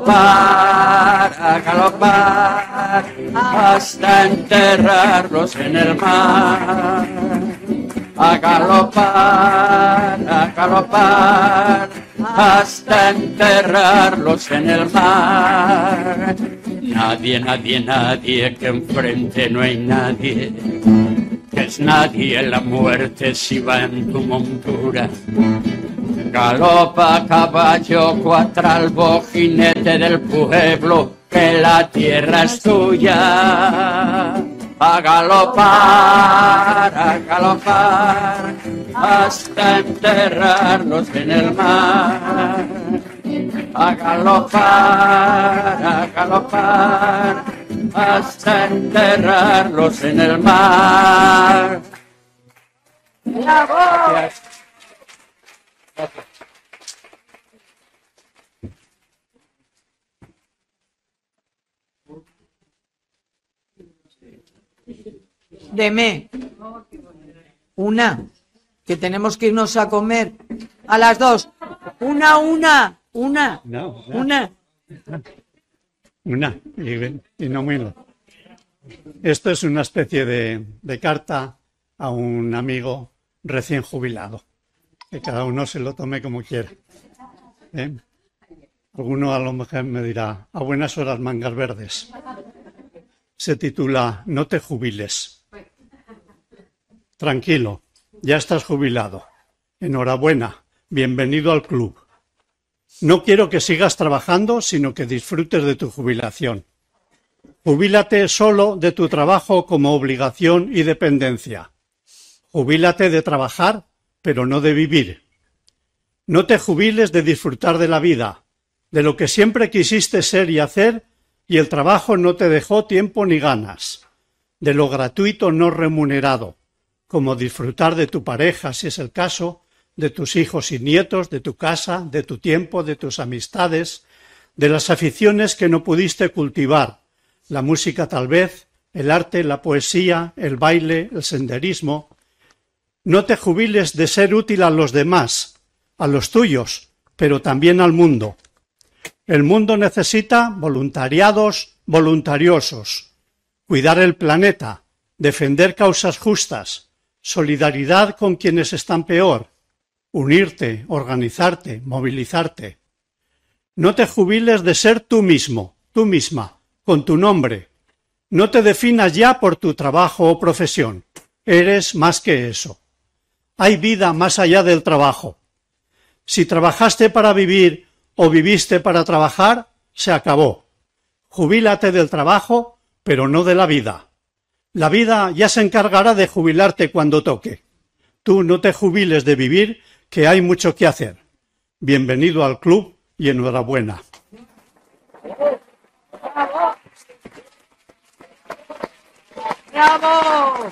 galopar, hasta enterrarlos en el mar. A galopar, hasta enterrarlos en el mar. Nadie, nadie, nadie, que enfrente no hay nadie, que es nadie la muerte si va en tu montura. Galopa caballo, cuatralbo, jinete del pueblo, que la tierra es tuya. A galopar, hasta enterrarlos en el mar. A galopar, hasta enterrarlos en el mar. ¡Bravo! Gracias. Deme una, que tenemos que irnos a comer a las 2. Una. Y no menos. Esto es una especie de carta a un amigo recién jubilado, que cada uno se lo tome como quiera. Alguno a lo mejor me dirá, a buenas horas mangas verdes. Se titula No te jubiles. Tranquilo, ya estás jubilado. Enhorabuena, bienvenido al club. No quiero que sigas trabajando, sino que disfrutes de tu jubilación. Jubílate solo de tu trabajo como obligación y dependencia. Jubílate de trabajar, pero no de vivir. No te jubiles de disfrutar de la vida, de lo que siempre quisiste ser y hacer, y el trabajo no te dejó tiempo ni ganas, de lo gratuito no remunerado, como disfrutar de tu pareja si es el caso, de tus hijos y nietos, de tu casa, de tu tiempo, de tus amistades, de las aficiones que no pudiste cultivar, la música tal vez, el arte, la poesía, el baile, el senderismo. No te jubiles de ser útil a los demás, a los tuyos, pero también al mundo. El mundo necesita voluntariados voluntariosos, cuidar el planeta, defender causas justas, solidaridad con quienes están peor, unirte, organizarte, movilizarte. No te jubiles de ser tú mismo, tú misma, con tu nombre. No te definas ya por tu trabajo o profesión. Eres más que eso. Hay vida más allá del trabajo. Si trabajaste para vivir o viviste para trabajar, se acabó. Jubílate del trabajo, pero no de la vida. La vida ya se encargará de jubilarte cuando toque. Tú no te jubiles de vivir, que hay mucho que hacer. Bienvenido al club y enhorabuena. ¡Bravo!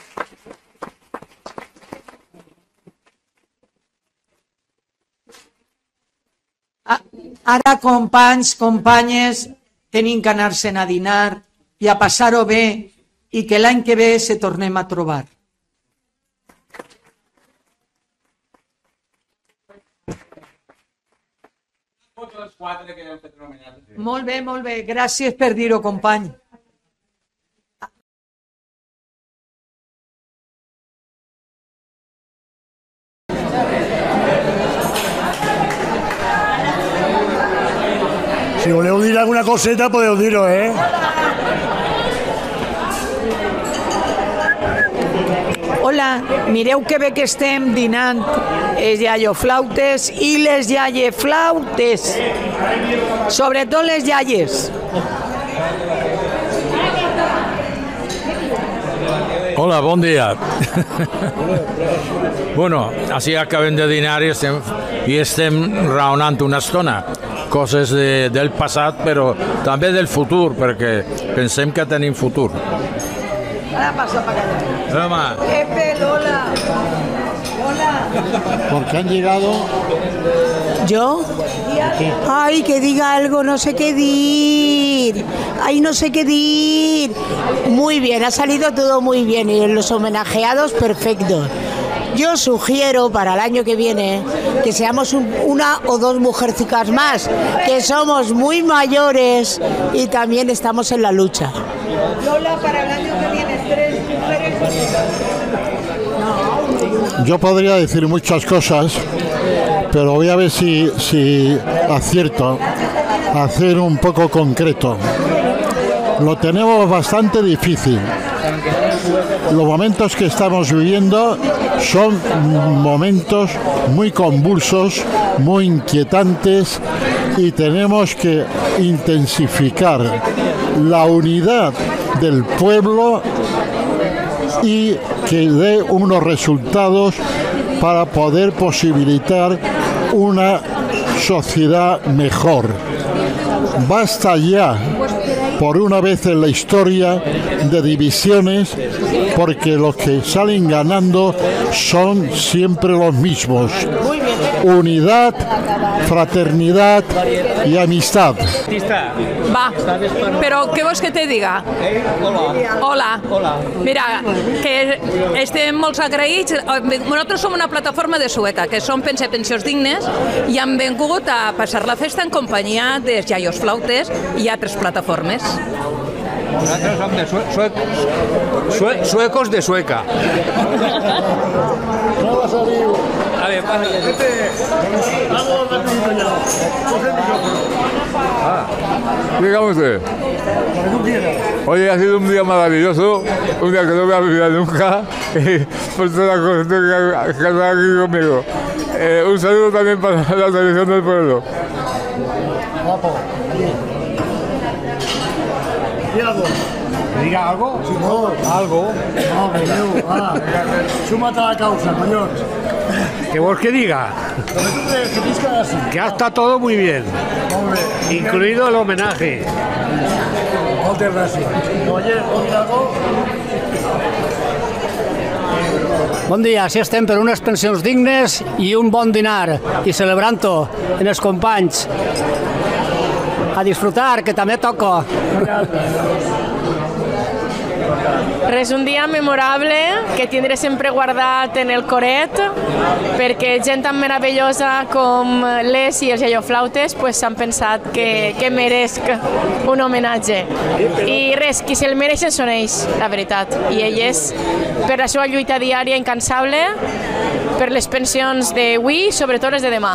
Ara, companys, companyes, tenim que anar-se'n a dinar i a passar-ho bé i que l'any que ve se tornem a trobar. Molt bé, molt bé. Gràcies per dir-ho, company. Si voleu dir alguna coseta, podeu dir-ho, Hola, mireu que bé que estem dinant els iaioflautes i les iaieflautes, sobretot les iaies. Hola, bon dia. Bueno, així acabem de dinar i estem raonant una estona. Coses del passat, però també del futur, perquè pensem que tenim futur. Ara passa para acá. Hola. Pepe, Lola. Hola. ¿Por qué han llegado? ¿Yo? ¿Qué? Ay, que diga algo, no sé qué dir. Ay, no sé qué dir. Muy bien, ha salido todo muy bien y los homenajeados perfectos. Yo sugiero para el año que viene que seamos una o dos mujercicas más, que somos muy mayores y también estamos en la lucha. Lola, para el año que viene 3 mujeres. Yo podría decir muchas cosas, pero voy a ver si acierto a hacer un poco concreto. Lo tenemos bastante difícil. Los momentos que estamos viviendo son momentos muy convulsos, muy inquietantes y tenemos que intensificar la unidad del pueblo y que dé unos resultados para poder posibilitar una sociedad mejor. Basta ya, por una vez en la historia, de divisiones, porque los que salen ganando son siempre los mismos. Unidad, fraternidad y amistad. Va, però què vols que te diga? Hola. Mira, que estem molt agraïts. Nosaltres som una plataforma de Sueca, que som pensions dignes, i hem vingut a passar la festa en companyia dels iaios flautes i altres plataformes. Nosaltres som de suecos de Sueca. A ver, Dígame usted. Hoy ha sido un día maravilloso, un día que no voy a olvidar nunca, por todas las cosas que están aquí conmigo. Un saludo también para la televisión del pueblo. ¿Me diga algo? Sí, no. ¿Algo? No, que diu, súmate a la causa, collons. ¿Qué vos que diga? Que ha estado todo muy bien, incluido el homenaje. Muchas gracias. Oye, ¿puedo decir algo? Bon dia, si estem per unes pensions dignes i un bon dinar, i celebrant-ho en els companys. A disfrutar, que també toco. Res, un dia memorable que tindré sempre guardat en el coret, perquè gent tan meravellosa com les i els iaioflautes s'han pensat que meresc un homenatge. I res, qui se'l mereixen són ells, la veritat. I ells, per la seva lluita diària incansable, per les pensions d'avui i sobretot les de demà.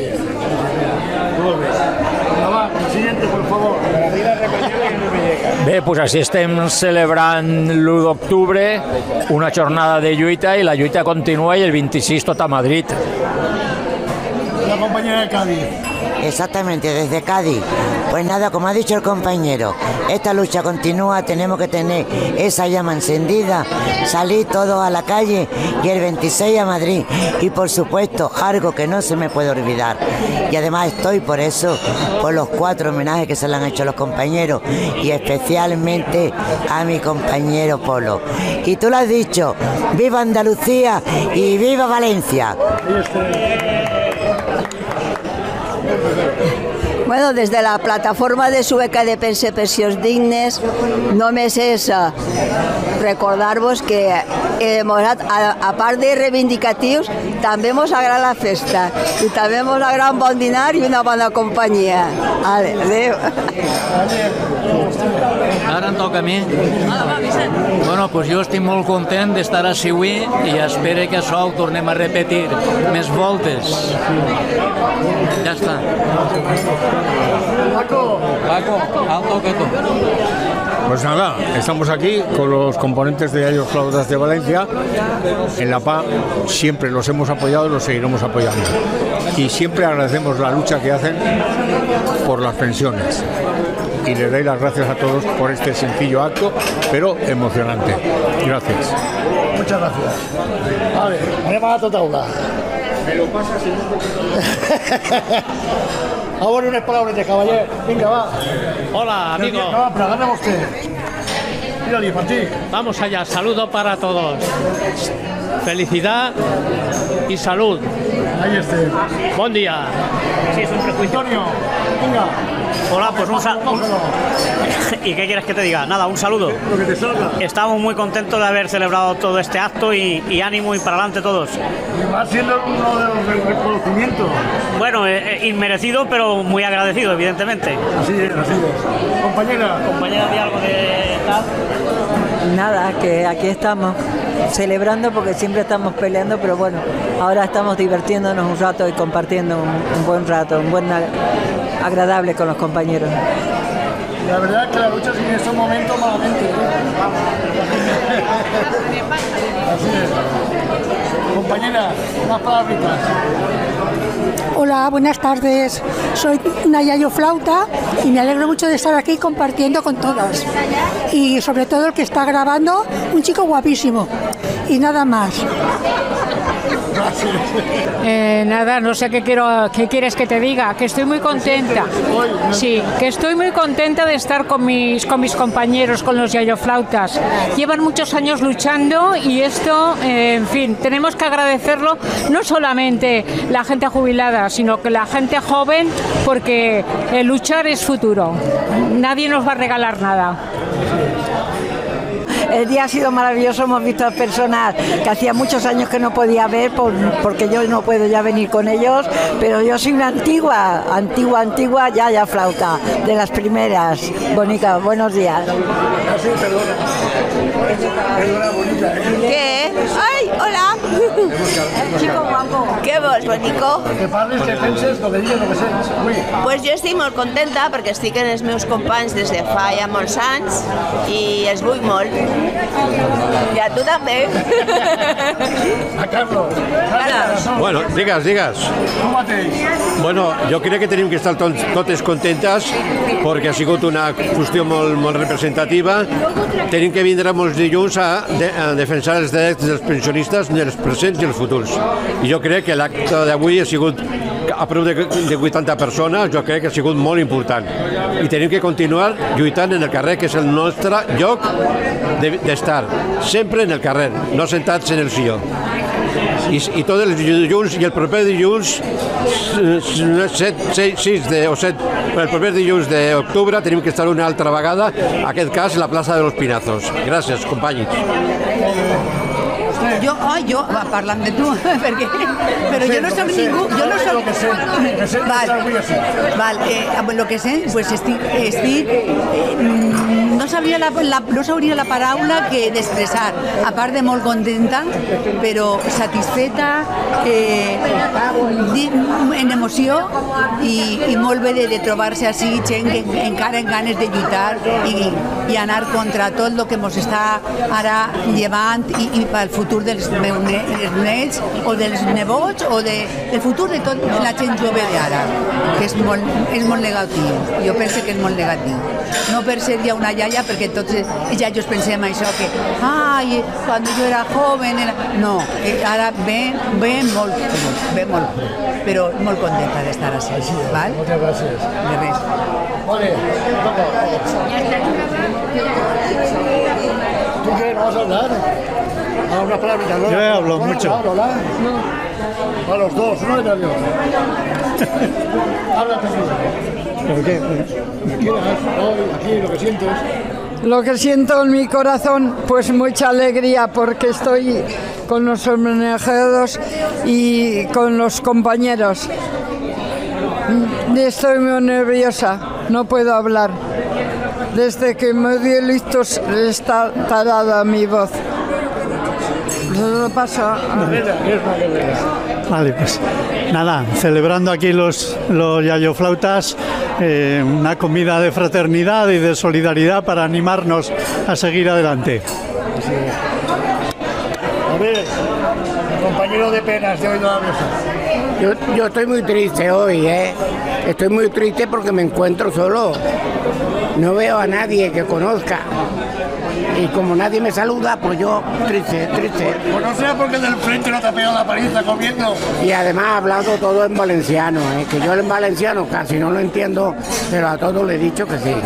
Bé, doncs així estem celebrant l'1 d'octubre, una jornada de lluita, i la lluita continua, i el 26 tot a Madrid. La compañera de Cádiz. Exactamente, desde Cádiz. Pues nada, como ha dicho el compañero, esta lucha continúa, tenemos que tener esa llama encendida, salir todos a la calle y el 26 a Madrid. Y por supuesto, algo que no se me puede olvidar. Y además estoy por eso, por los 4 homenajes que se le han hecho a los compañeros y especialmente a mi compañero Polo. Y tú lo has dicho, ¡viva Andalucía y viva Valencia! Bueno, desde la plataforma de Sueca de Pensions Dignes, només és recordar-vos que a part de reivindicatius, també mos agrada la festa i també mos agrada un bon dinar i una bona companyia. Adéu. Ara em toca a mi. Bueno, doncs jo estic molt content d'estar així avui i espero que això ho tornem a repetir més voltes. Ja està. Paco, alto que tú. Pues nada, estamos aquí con los componentes de iaioflautas de Valencia. En la PA siempre los hemos apoyado y los seguiremos apoyando. Y siempre agradecemos la lucha que hacen por las pensiones. Y les doy las gracias a todos por este sencillo acto, pero emocionante. Gracias. Muchas gracias. Vale, anem a la taula. Me lo pasa si Ahora unas palabras de caballero. Venga, va. Hola, amigo. No, pero gana usted. Mírale, para ti. Vamos allá, saludo para todos. Felicidad y salud. Ahí esté. Buen día. Sí, es un prejuicio. Antonio, venga. Hola, pues un saludo. ¿Y qué quieres que te diga? Nada, un saludo. Lo que te salga. Estamos muy contentos de haber celebrado todo este acto y ánimo y para adelante todos. Y va siendo uno de los reconocimientos. Bueno, inmerecido, pero muy agradecido, evidentemente. Así es, así es. Compañera. Compañera, ¿di algo de tal? Nada, que aquí estamos celebrando porque siempre estamos peleando, pero bueno, ahora estamos divirtiéndonos un rato y compartiendo un buen rato, un buen agradable con los compañeros. La verdad es que la lucha sin estos momentos malamente. Así es. Compañera, unas palabritas. Hola, buenas tardes. Soy una iaioflauta y me alegro mucho de estar aquí compartiendo con todas. Y sobre todo el que está grabando, un chico guapísimo. Y nada más. Nada, no sé qué quieres que te diga, que estoy muy contenta. Sí, que estoy muy contenta de estar con mis compañeros, con los iaioflautas. Llevan muchos años luchando y esto, en fin, tenemos que agradecerlo no solamente la gente jubilada, sino que la gente joven, porque luchar es futuro. Nadie nos va a regalar nada. El día ha sido maravilloso, hemos visto a personas que hacía muchos años que no podía ver porque yo no puedo ya venir con ellos, pero yo soy una antigua iaioflauta, de las primeras. Bonica, buenos días. Así, perdona, bonita. ¿Qué? ¡Ay, hola! Chico guapo. ¿Qué vos, bonico? Que parles, que penses, lo que digues, lo que sents. Ui. Pues jo estic molt contenta perquè estic amb els meus companys des de fa ja molts anys i els vull molt. I a tu també. A Carlos. Bueno, digues. Tu mateix. Bueno, jo crec que tenim que estar totes contentes perquè ha sigut una qüestió molt representativa. Tenim que vindre molts dilluns a defensar els drets dels pensionistes, dels presents i els futurs. I jo crec que l'acte d'avui ha sigut a prop de 80 persones, jo crec que ha sigut molt important. I tenim que continuar lluitant en el carrer, que és el nostre lloc d'estar, sempre en el carrer, no sentats en el silló. I tots els dilluns, i el proper dilluns, 7, el proper dilluns d'octubre tenim que estar una altra vegada, en aquest cas, a la plaça de los Pinazos. Gràcies, companys. Jo, parlant de tu, perquè... Però jo no soc ningú... Jo no soc... Val, lo que sé, pues estic no sabria la paraula que d'expressar, a part de molt contenta, però satisfeta, en emoció i molt bé de trobar-se així, gent que encara en ganes de lluitar i anar contra tot el que ens està ara llevant i pel futur dels meus nets o dels nebots o del futur de tota la gent jove d'ara, que és molt negatiu. Jo penso que és molt negatiu. No per ser ja una iaia, perquè tots els iaios pensem això, que quan jo era joven... No, ara ve molt, però molt contenta d'estar així. Moltes gràcies. De res. Vale, ¿tú qué? ¿No vas a hablar? Una palabrita, ¿no? Yo hablo mucho. Hola. A los dos, uno y nervioso. Háblate tú. ¿Por qué? ¿Qué quieras? Hoy, aquí, lo que sientes. Lo que siento en mi corazón, pues mucha alegría porque estoy con los homenajeados y con los compañeros. Estoy muy nerviosa, no puedo hablar. Desde que me dio el ictus está tarada mi voz. Lo paso a... Vale, pues nada, celebrando aquí los yayoflautas, una comida de fraternidad y de solidaridad para animarnos a seguir adelante. A ver, compañero de penas de hoy de la mesa. Yo estoy muy triste hoy, Estoy muy triste porque me encuentro solo. No veo a nadie que conozca. Y como nadie me saluda, pues yo triste. Pues no sea porque del frente no te ha pegado la paliza comiendo. Y además ha hablado todo en valenciano, que yo en valenciano casi no lo entiendo, pero a todos le he dicho que sí.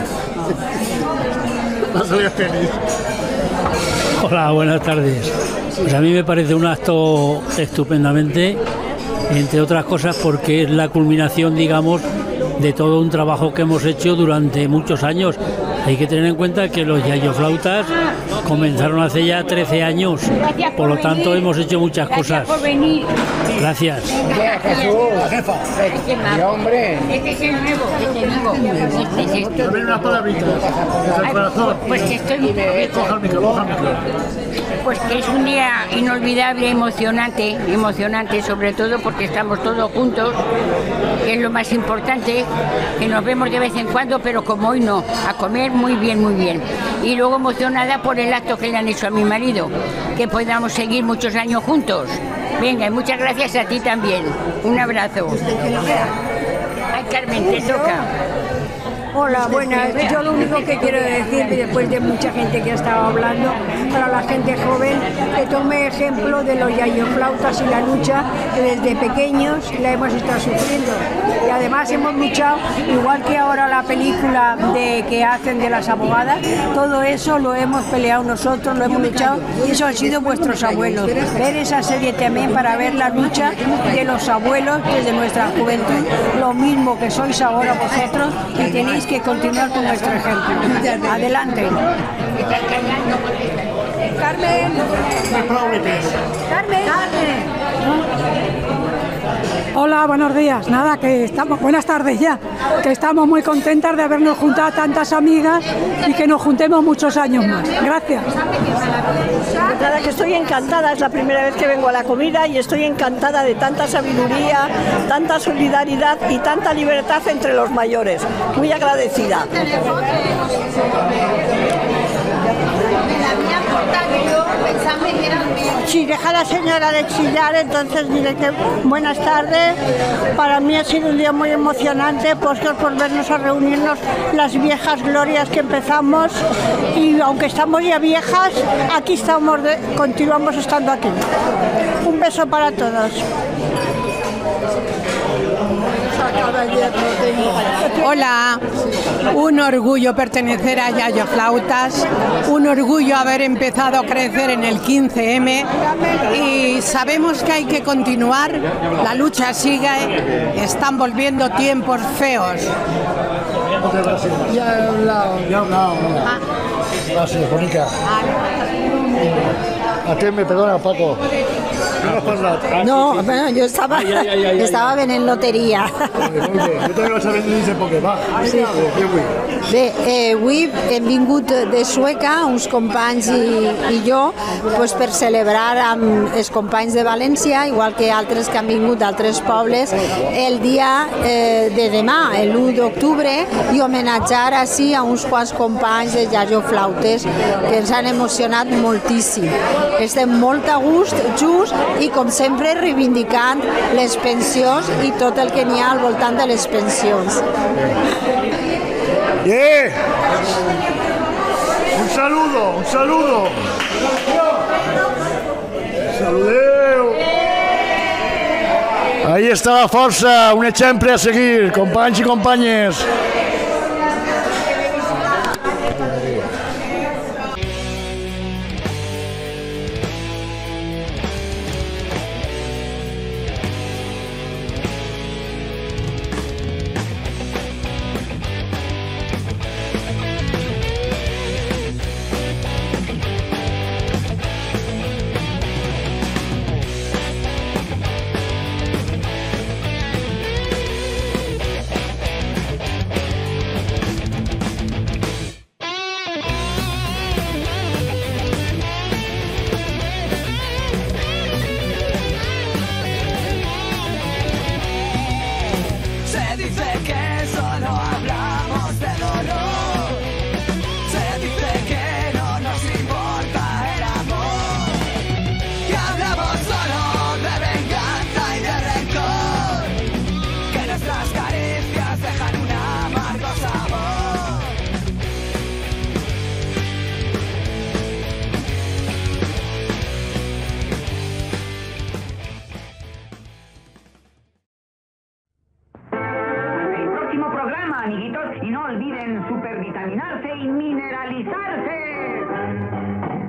No soy feliz. Hola, buenas tardes. Pues a mí me parece un acto estupendamente, entre otras cosas porque es la culminación, digamos, de todo un trabajo que hemos hecho durante muchos años. Hay que tener en cuenta que los yayoflautas comenzaron hace ya 13 años, por lo tanto hemos hecho muchas cosas. Gracias por venir. Gracias. La jefa. Hombre. Este es el nuevo, este es A ver, unas palabritas desde el corazón. Pues que estoy... Coja el micro. Pues que es un día inolvidable, emocionante sobre todo porque estamos todos juntos, que es lo más importante, que nos vemos de vez en cuando, pero como hoy no, a comer muy bien. Y luego emocionada por el acto que le han hecho a mi marido, que podamos seguir muchos años juntos. Venga, y muchas gracias a ti también. Un abrazo. Ay, Carmen, te toca. Hola, buenas. Yo lo único que quiero decir, después de mucha gente que ha estado hablando, para la gente joven, que tome ejemplo de los yayoflautas y la lucha que desde pequeños la hemos estado sufriendo. Y además hemos luchado, igual que ahora la película que hacen de las abogadas, todo eso lo hemos peleado nosotros, lo hemos luchado, y eso han sido vuestros abuelos. Ver esa serie también para ver la lucha de los abuelos desde nuestra juventud, lo mismo que sois ahora vosotros, y tenéis que continuar con nuestro ejemplo. Adelante. Carmen. Hola, buenos días. Nada, que estamos, buenas tardes ya, que estamos muy contentas de habernos juntado tantas amigas y que nos juntemos muchos años más. Gracias. Nada, que estoy encantada, es la primera vez que vengo a la comida y estoy encantada de tanta sabiduría, tanta solidaridad y tanta libertad entre los mayores. Muy agradecida. Si deja a la señora de chillar, entonces diré que buenas tardes. Para mí ha sido un día muy emocionante, pues por vernos a reunirnos las viejas glorias que empezamos, y aunque estamos ya viejas, aquí estamos, continuamos estando aquí. Un beso para todos. Hola, un orgullo pertenecer a Yayo Flautas, un orgullo haber empezado a crecer en el 15M y sabemos que hay que continuar, la lucha sigue, están volviendo tiempos feos. Ya he hablado. Gracias, Mónica. Perdona, Paco. No, bueno, jo estava venent loteria. Jo també vaig a vendre perquè va. Sí. Bé, avui hem vingut de Sueca, uns companys i jo, per celebrar amb els companys de València, igual que altres que han vingut d'altres pobles, el dia de demà, l'1 d'octubre, i homenatjar així a uns quants companys de Yayo Flautes que ens han emocionat moltíssim. Estem molt a gust, just, i com sempre reivindicant les pensions i tot el que n'hi ha al voltant de les pensions. Un saludo. Saludeu. Ahí està la força, un exemple a seguir, companys i companyes. Amiguitos, y no olviden supervitaminarse y mineralizarse.